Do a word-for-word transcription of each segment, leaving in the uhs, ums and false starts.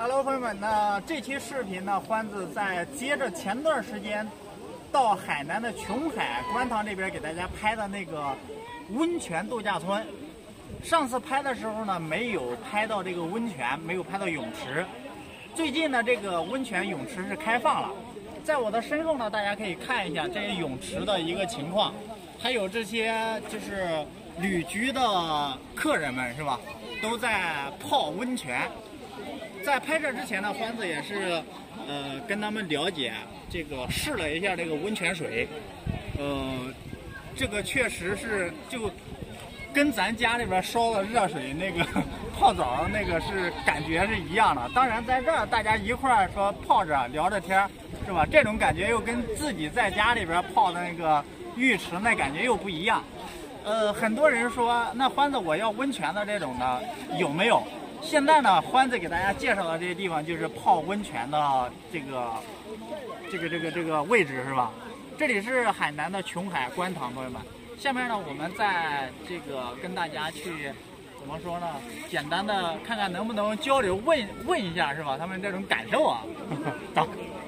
Hello， 朋友们，那这期视频呢，欢子在接着前段时间到海南的琼海观塘这边给大家拍的那个温泉度假村。上次拍的时候呢，没有拍到这个温泉，没有拍到泳池。最近呢，这个温泉泳池是开放了。在我的身后呢，大家可以看一下这些泳池的一个情况，还有这些就是旅居的客人们是吧，都在泡温泉。在拍摄之前呢，欢子也是呃跟他们了解这个试了一下这个温泉水，呃，这个确实是就跟咱家里边烧的热水那个泡澡那个是感觉是一样的。当然在这儿大家一块儿说泡着聊着天是吧，这种感觉又跟自己在家里边泡的那个浴池那感觉又不一样。呃，很多人说那欢子我要温泉的这种的有没有？现在呢，欢子给大家介绍的这些地方就是泡温泉的这个这个这个这个位置是吧？这里是海南的琼海观塘，朋友们。下面呢，我们再这个跟大家去怎么说呢？简单的看看能不能交流问问一下是吧？他们这种感受啊。走，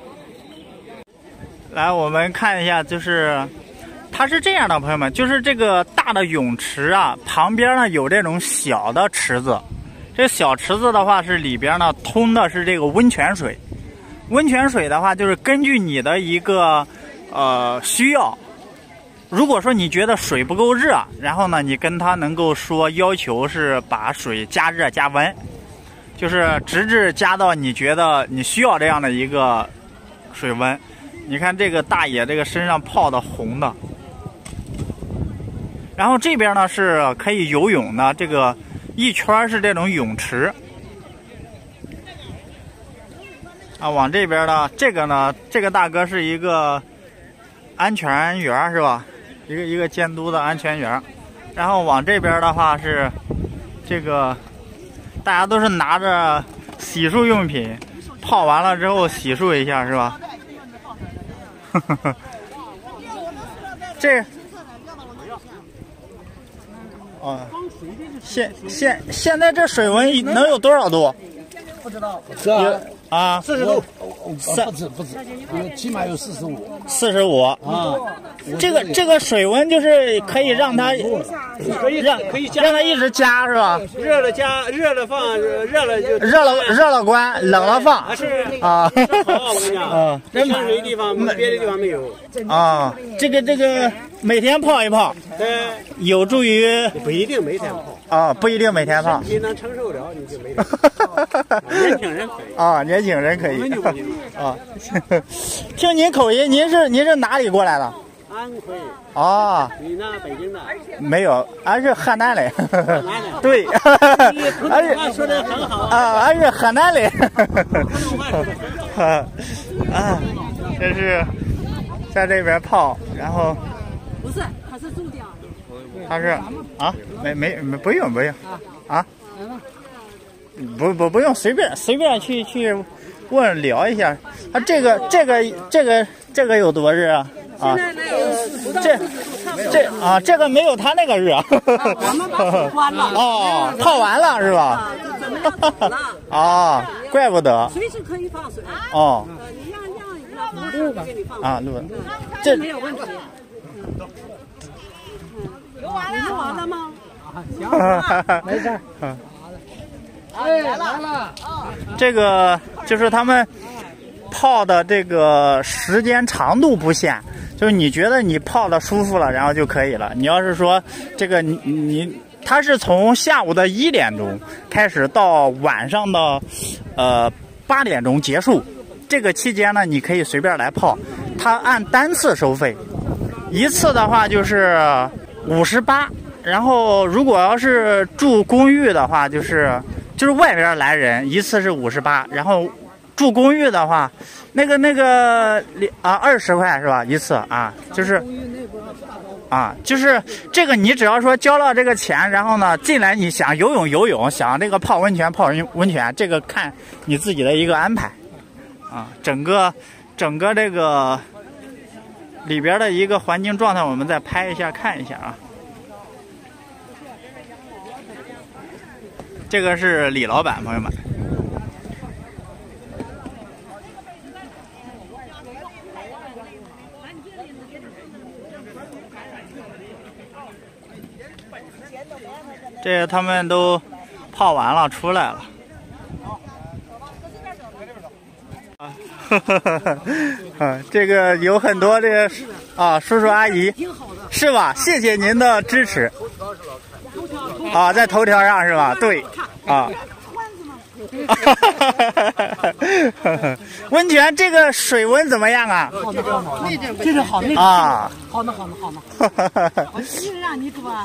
来我们看一下，就是它是这样的，朋友们，就是这个大的泳池啊，旁边呢有这种小的池子。这小池子的话是里边呢通的是这个温泉水，温泉水的话就是根据你的一个呃需要，如果说你觉得水不够热，然后呢你跟他能够说要求是把水加热加温，就是直至加到你觉得你需要这样的一个水温。你看这个大爷这个身上泡的红的，然后这边呢是可以游泳的，这个一圈是这种泳池啊，往这边呢，这个呢，这个大哥是一个安全员是吧？一个一个监督的安全员。然后往这边的话是这个，大家都是拿着洗漱用品，泡完了之后洗漱一下是吧？这。哦，现现现在这水温能有多少度？ 不知道， 是啊， 啊， 四十度， 不止不止，起码有四十五。 四十五啊， 这个这个水温就是可以让它可以让可以加， 让它一直加是吧？ 热了加，热了放，热了就热了热了关，冷了放。 啊是啊， 好，我跟你讲， 啊， 这香水地方别的地方没有。 啊，这个这个每天泡一泡， 对， 有助于不一定每天泡啊，不一定每天泡。 你能承受了，你就没得。年轻人可以啊，年轻人可以我们就不行啊。听您口音，您是您是哪里过来的？ 安徽。 啊， 你呢？北京的？ 没有，俺是河南的。 的对，俺是说的很好啊，俺是河南的。啊，这是在这边泡，然后不是，他是住的。 他是啊，没没没不用不用啊，不不不用，随便随便去去问聊一下。他这个这个这个这个有多热啊？啊，这这啊，这个没有他那个热。 我们把水关了。 哦，泡完了是吧？啊，怪不得。 随时可以放水。 哦。 你让让让录给你放。 啊，录。这没有问题。你录完了吗？ 行，没事。哎，来了。 这个就是他们泡的这个时间长度不限。就是你觉得你泡的舒服了，然后就可以了。你要是说这个你你，它是从下午的一点钟开始到晚上的呃八点钟结束，这个期间呢，你可以随便来泡，它按单次收费，一次的话就是五十八，然后如果要是住公寓的话，就是就是外边来人一次是五十八，然后住公寓的话。那个那个啊，二十块是吧？一次啊，就是啊，就是这个，你只要说交了这个钱，然后呢进来，你想游泳游泳，想这个泡温泉泡温泉，这个看你自己的一个安排啊。整个整个这个里边的一个环境状态，我们再拍一下看一下啊。这个是李老板，朋友们。 这他们都泡完了出来了。啊，这个有很多这个啊叔叔阿姨，是吧？谢谢您的支持。啊，在头条上是吧？对，啊。温泉这个水温怎么样啊？ 好的好的，这是好那个啊， 好的好的好的。我是让你说。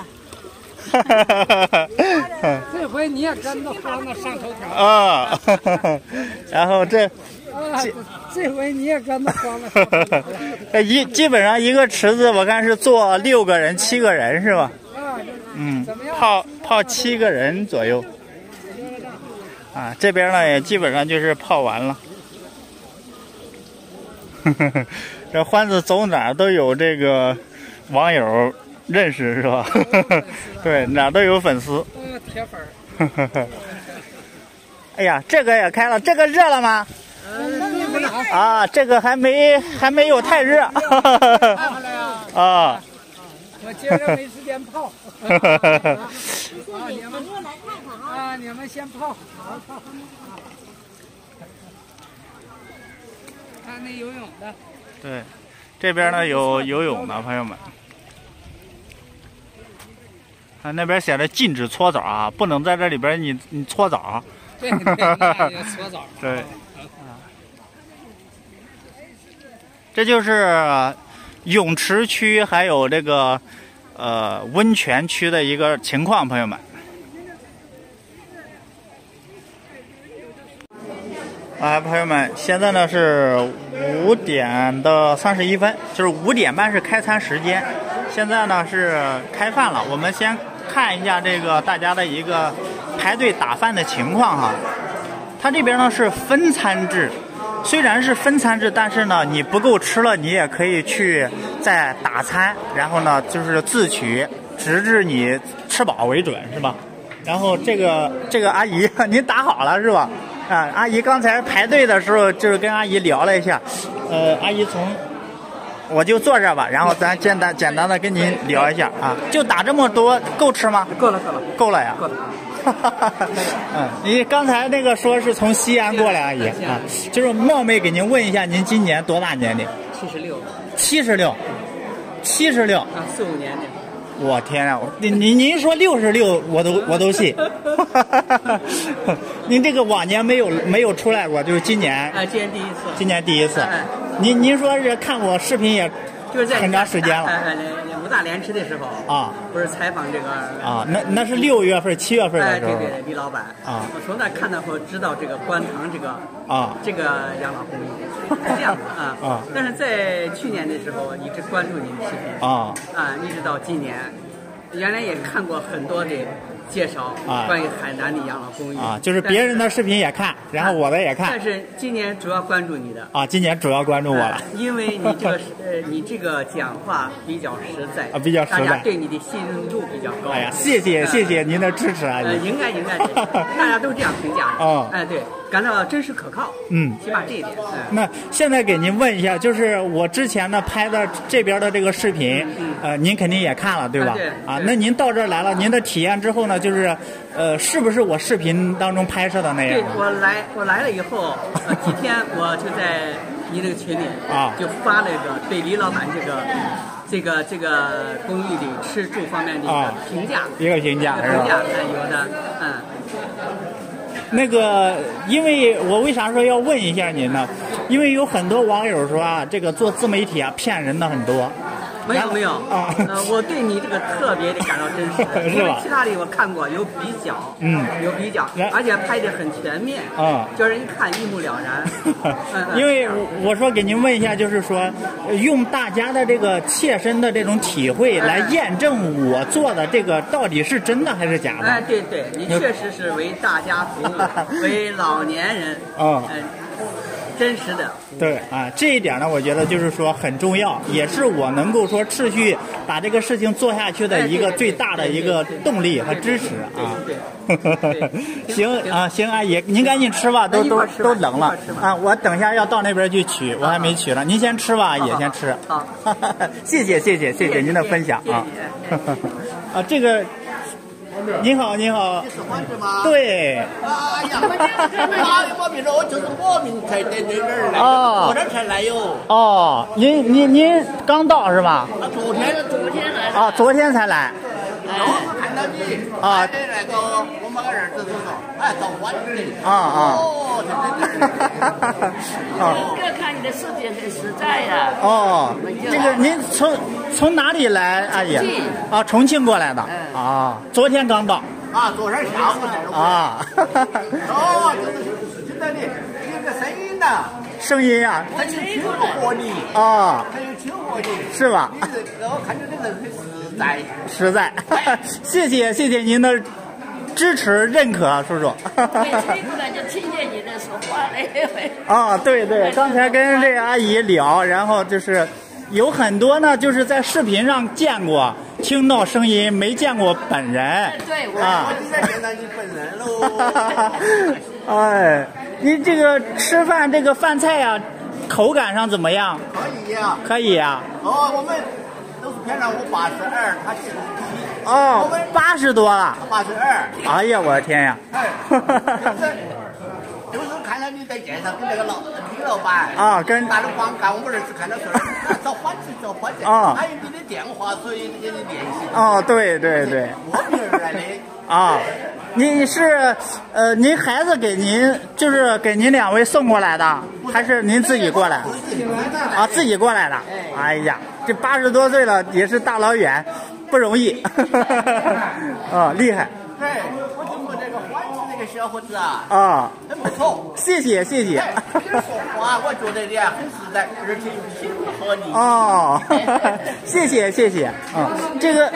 这回你也跟着黄的上头条啊！然后这， 这这回你也跟着黄的上头条了。 一基本上一个池子，我看是坐六个人、七个人是吧？嗯，泡泡七个人左右。啊，这边呢也基本上就是泡完了。这欢子走哪儿都有这个网友认识是吧？对，哪儿都有粉丝。 铁粉。 哎呀，这个也开了，这个热了吗？啊，这个还没还没有太热。啊。 我接着没时间泡。啊，你们啊，你们先泡。看那游泳的。 对，这边呢有游泳的朋友们。啊，那边写着禁止搓澡啊，不能在这里边你你搓澡。 对对，那搓澡。 对。啊。这就是泳池区还有这个呃温泉区的一个情况，朋友们。啊，朋友们，现在呢是五点的三十一分，就是五点半是开餐时间。现在呢是开饭了，我们先看一下这个大家的一个排队打饭的情况哈。它这边呢是分餐制，虽然是分餐制，但是呢你不够吃了，你也可以去再打餐，然后呢就是自取，直至你吃饱为准，是吧？然后这个这个阿姨，您打好了是吧？啊，阿姨刚才排队的时候，就是跟阿姨聊了一下，呃，阿姨从我就坐这儿吧，然后咱简单简单的跟您聊一下啊，就打这么多，够吃吗？ 够了，够了， 够了呀。 够了。 嗯，你刚才那个说是从西安过来，阿姨啊，就是冒昧给您问一下，您今年多大年龄？ 七十六。 七十六，七十六。 啊，四五年的。 我天啊！您您您说六十六，我都我都信。您这个往年没有没有出来过，就是今年。 啊，今年第一次。 今年第一次。您您说是看我视频也就是在很长时间了。 呃，武大连吃的时候啊， 不是采访这个啊，那那是六月份、七月份的时候。 哎，对对，李老板啊， 我从那看到后知道这个观塘这个啊， 这个养老公寓是这样的啊啊。 但是在去年的时候一直关注您的视频啊啊，一直到今年，原来也看过很多的介绍啊， 关于海南的养老公寓啊，就是别人的视频也看，然后我的也看。 但是今年主要关注你的啊，今年主要关注我了， 呃、因为你这个呃，你这个讲话比较实在啊，比较实在， 大家对你的信任度比较高。 哎呀，谢谢、呃、谢谢您的支持啊！ 呃，应该应该，大家都这样评价。 哦， 哎，对，感到真实可靠。 嗯， 起码这一点。嗯、 那现在给您问一下，就是我之前呢拍的这边的这个视频， 嗯、 呃，您肯定也看了对吧？ 啊，对啊，那您到这儿来了，您的体验之后呢，就是。呃，是不是我视频当中拍摄的那样？ 对，我来我来了以后，呃，几天我就在你那个群里啊， 就发了一个对李老板这个这个这个公寓里吃住方面的一个评价， 一个评价是吧？ 评价有的，嗯。 那个，因为我为啥说要问一下您呢？因为有很多网友说啊，这个做自媒体啊，骗人的很多。 没有没有啊， 呃，我对你这个特别的感到真实， 是吧？ 其他的我看过有比较， 嗯， 有比较，而且拍的很全面， 啊， 叫人一看一目了然。 嗯、因为我说给您问一下，就是说用大家的这个切身的这种体会来验证我做的这个到底是真的还是假的。 哎，对对，你确实是为大家服务，为老年人， 啊。 嗯真实的对啊，这一点呢，我觉得就是说很重要，也是我能够说持续把这个事情做下去的一个最大的一个动力和支持啊。行啊，行，阿姨，您赶紧吃吧，都都都冷了啊！我等一下要到那边去取，我还没取呢，您先吃吧，也先吃。 好， 谢谢谢谢谢谢您的分享啊！啊，这个你好，你好。 你是欢子吗？ 对。 哎呀，哪有报名了？我就是报名才在这边来， 哦昨天才来哟。 哦，您您您刚到是吧？ 啊，昨天昨天来。 啊，昨天才来。 然后我看到你， 啊， 哎，那个我们个儿子就说，哎，到欢子。 啊啊。 哦，在这儿。 哦。 这个看你的视频很实在呀。 哦，这个您从从哪里来，阿姨？啊，重庆过来的。啊，昨天刚到。 啊，昨天下午来了。 啊。 哦，就是听到你，你个声音呐。 声音呀。 很有亲和力。 啊。 很有亲和力。 是吧？ 我看着你人很实在。 实在。谢谢谢谢您的支持认可，叔叔。 每吹过来就听见你在说话嘞。 啊，对对，刚才跟这个阿姨聊，然后就是有很多呢，就是在视频上见过，听到声音，没见过本人。 对，我啊， 我今天见到你本人喽。 哎，你这个吃饭这个饭菜呀、啊，口感上怎么样？ 可以呀、啊。 可以呀、 啊。哦，我们都是骗了我八十二，他七十七。 哦，我们八十多了。 八十二。 哎呀，我的天呀！ 哎，就是看到你在街上跟那个老李老板啊，跟打了广告，我们儿子看到说找欢子找欢子， 啊， 还有你的电话，所以跟你联系。 哦，对对对。 我女儿来的。 啊，你是呃，您孩子给您就是给您两位送过来的，还是您自己过来？啊，自己过来的。哎呀，这八十多岁了也是大老远，不容易。啊，厉害。 对，我听过这个欢子这个小伙子啊。 啊， 很不错。 谢谢谢谢。 你说话，我觉得你啊很实在，而且有亲和力。 哦，谢谢谢谢。啊，这个。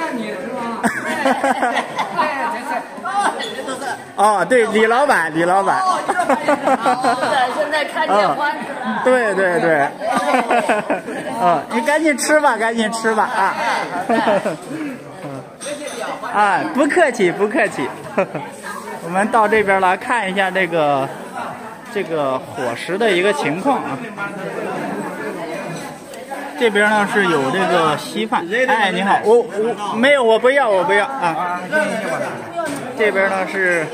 哦，对，李老板，李老板。 现在看见欢子了。 对对对。啊，你赶紧吃吧，赶紧吃吧啊。啊，不客气不客气。我们到这边来看一下这个这个伙食的一个情况啊。这边呢是有这个稀饭，哎，你好，我我没有，我不要，我不要啊。这边呢是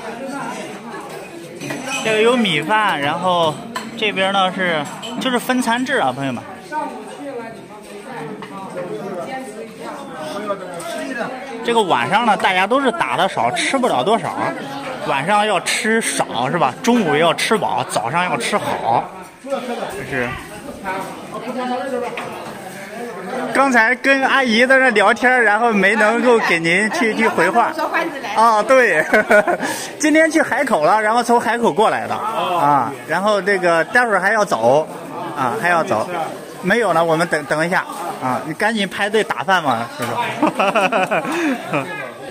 这个有米饭，然后这边呢是就是分餐制啊，朋友们。这个晚上呢，大家都是打的少，吃不了多少。晚上要吃少是吧？中午要吃饱，早上要吃好。这是。刚才跟阿姨在那聊天，然后没能够给您去去回话。啊，对，今天去海口了，然后从海口过来的啊，然后这个待会儿还要走啊，还要走。没有了，我们等等一下啊，你赶紧排队打饭嘛，叔叔。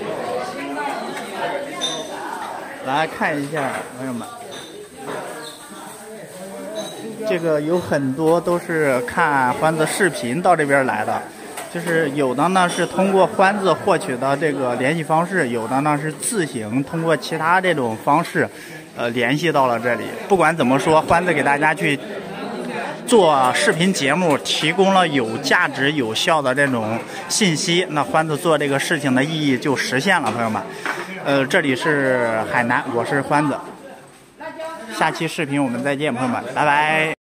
来看一下，朋友们。这个有很多都是看欢子视频到这边来的，就是有的呢是通过欢子获取的这个联系方式，有的呢是自行通过其他这种方式，呃联系到了这里。不管怎么说，欢子给大家去做视频节目提供了有价值有效的这种信息，那欢子做这个事情的意义就实现了，朋友们。呃，这里是海南，我是欢子。下期视频我们再见，朋友们，拜拜。